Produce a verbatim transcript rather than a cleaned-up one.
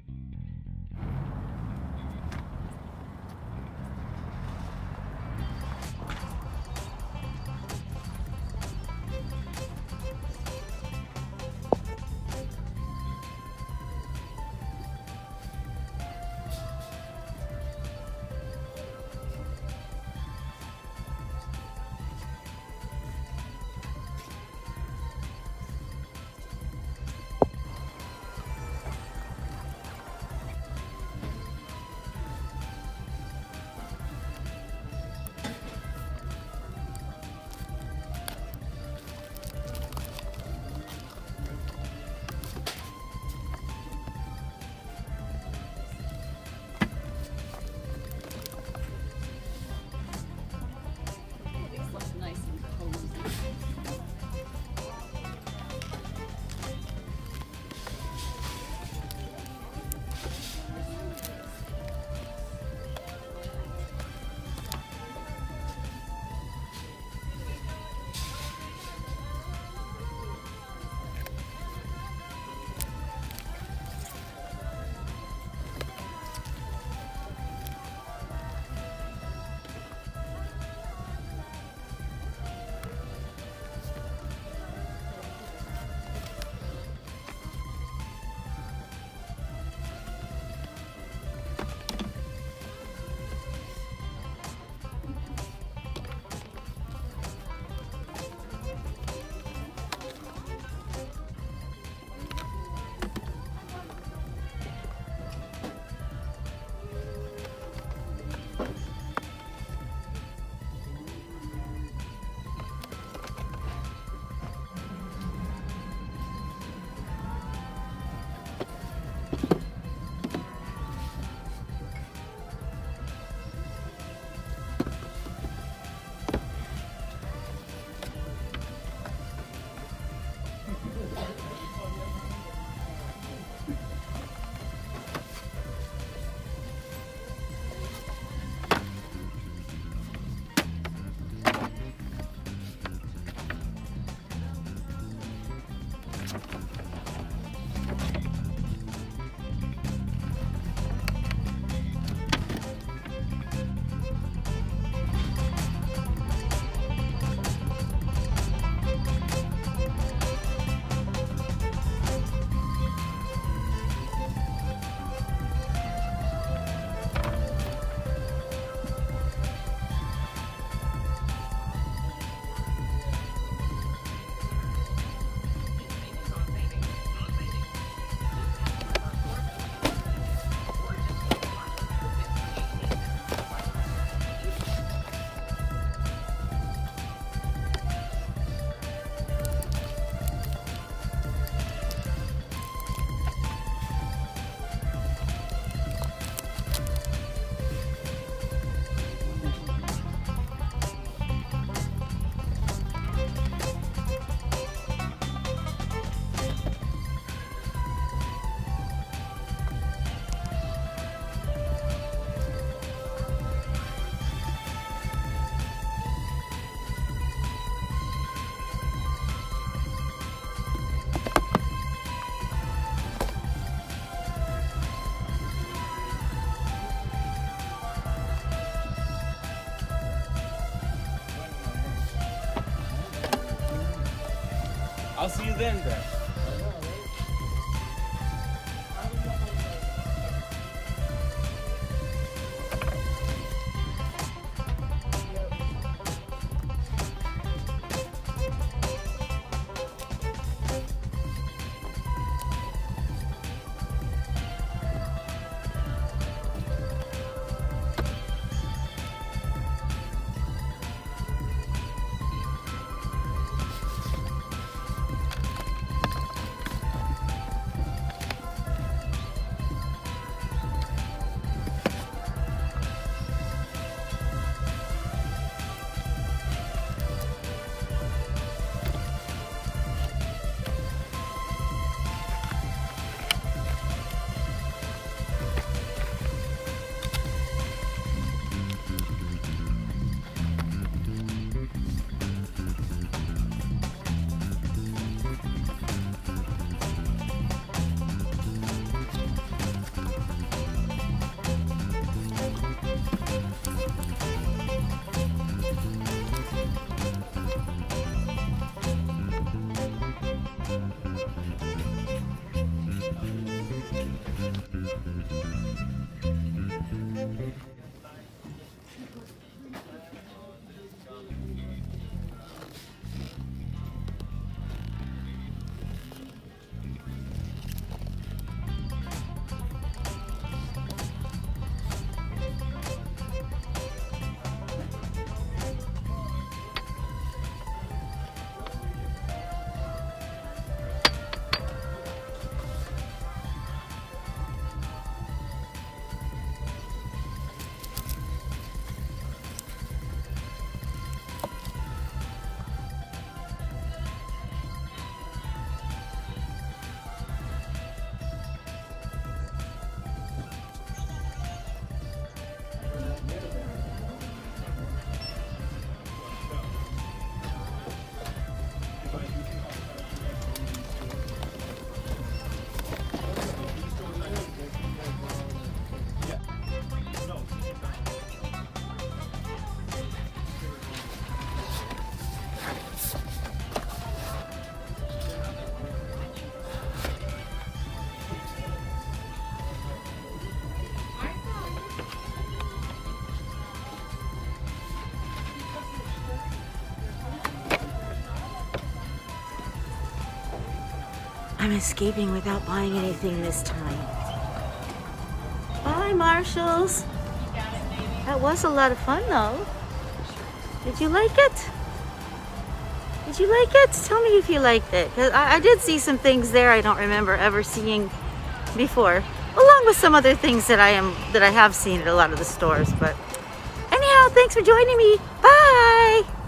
I'll see you then, bro. escaping without buying anything this time. Bye, Marshalls. That was a lot of fun, though. Did you like it? Did you like it? Tell me if you liked it. 'Cause I, I did see some things there I don't remember ever seeing before, along with some other things that I am that I have seen at a lot of the stores. But anyhow, thanks for joining me. Bye.